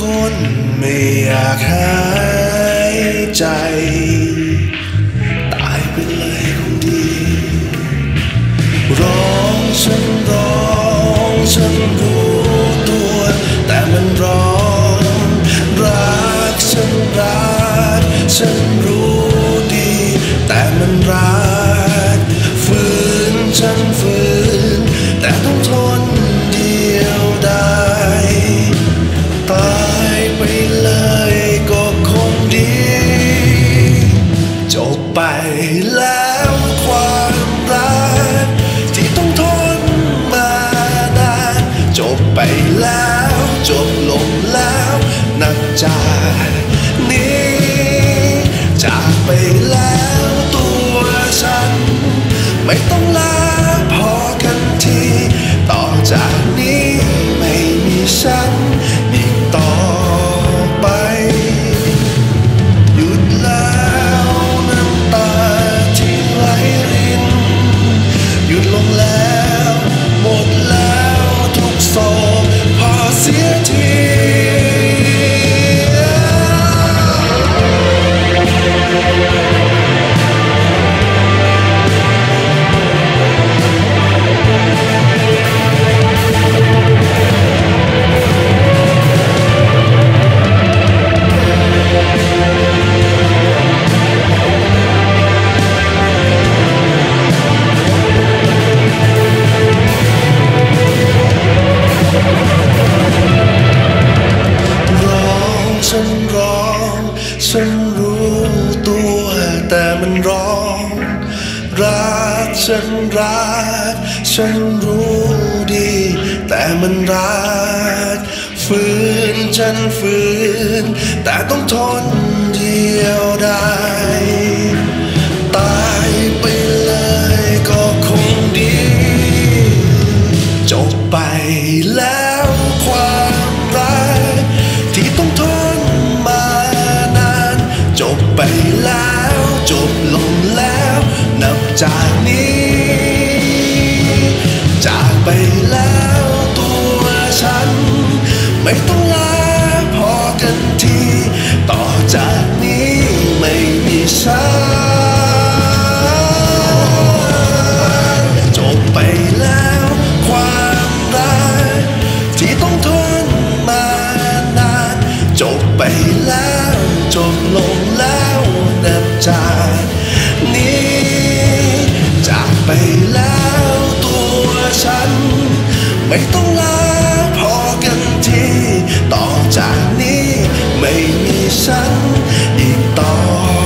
คนไม่อยากหายใจตายไปเลยคงดีร้องฉันรู้ตัวแต่มันร้องรักฉันรู้ดีแต่มันรักฝืนฉันฝืนแต่ต้องทนเดียวดายตายไปเลยก็คงดีจบไปแล้วความรักที่ต้องทนมานานจบไปแล้วจบลงแล้วนับจากนี้จากไปแล้วตัวฉันไม่ต้องลาพอกันทีต่อจากนี้ไม่มีฉันอีกต่อไปหยุดแล้วน้ำตาที่ไหลรินหยุดลงแล้วหมดแล้วทุกโศกพอเสียทีฉันรู้ตัวแต่มันร้องรักฉันรู้ดีแต่มันรักฝืนฉันฝืนแต่ต้องทนเดียวดายตายไปเลยก็คงดีจบไปแล้วความรักที่ต้องทนจบไปแล้วจบลงแล้วนับจากนี้จากไปแล้วตัวฉันไม่ต้องลาพอกันทีต่อจากนี้ไม่มีฉันจบไปแล้วความรักที่ต้องทนมานานจบไปแล้วจบลงแล้วนับจากนี้จากไปแล้วตัวฉันไม่ต้องลาพอกันทีต่อจากนี้ไม่มีฉันอีกต่อ